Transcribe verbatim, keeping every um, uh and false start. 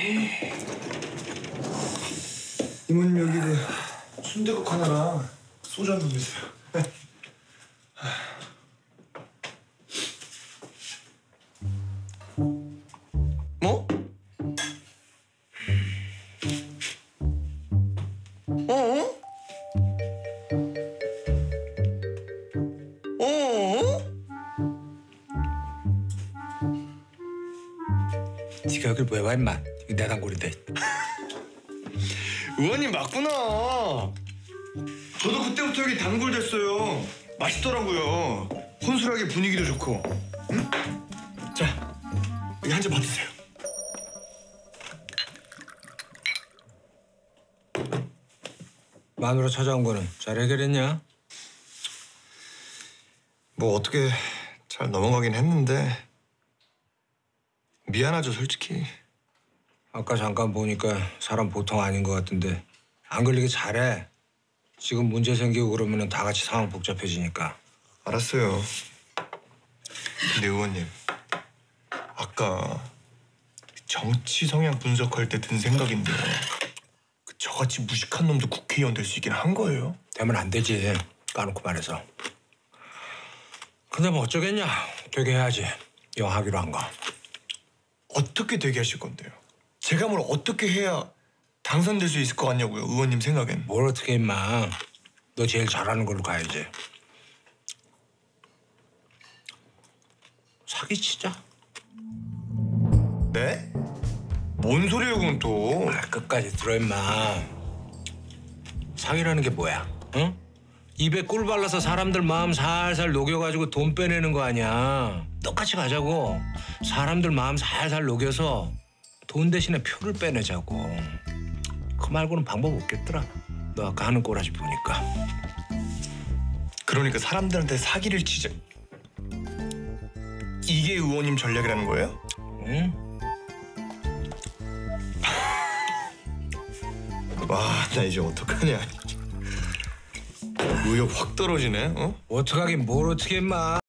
이모님 여기 그 순대국 하나랑 소주 한 병 주세요. 뭐? 어? 어? 지가 여길 왜 와 임마? 이거 내 단골인데. 의원님 맞구나. 저도 그때부터 여기 단골 됐어요. 맛있더라고요. 혼술하게 분위기도 좋고. 응? 자, 여기 한 잔 받으세요. 마누라 찾아온 거는 잘 해결했냐? 뭐 어떻게 잘 넘어가긴 했는데 미안하죠, 솔직히. 아까 잠깐 보니까 사람 보통 아닌 것 같은데 안 걸리게 잘해. 지금 문제 생기고 그러면 다 같이 상황 복잡해지니까. 알았어요. 근데 의원님, 아까 정치 성향 분석할 때 든 생각인데요. 그 저같이 무식한 놈도 국회의원 될 수 있긴 한 거예요? 되면 안 되지. 까놓고 말해서. 근데 뭐 어쩌겠냐. 되게 해야지. 영 하기로 한 거. 어떻게 되게 하실 건데요? 제가 뭘 어떻게 해야 당선될 수 있을 것 같냐고요, 의원님 생각엔. 뭘 어떻게 임마. 너 제일 잘하는 걸로 가야지. 사기치자. 네? 뭔 소리예요, 그건 또. 아, 끝까지 들어 임마. 사기라는 게 뭐야? 응? 입에 꿀 발라서 사람들 마음 살살 녹여가지고 돈 빼내는 거 아니야. 똑같이 가자고. 사람들 마음 살살 녹여서 돈 대신에 표를 빼내자고. 그 말고는 방법 없겠더라. 너 아까 하는 꼬라지 보니까. 그러니까 사람들한테 사기를 치자. 이게 의원님 전략이라는 거예요? 응? 와, 나 이제 어떡하냐. 의욕 확 떨어지네, 어? 어떡하긴 뭘 어떻게 임마.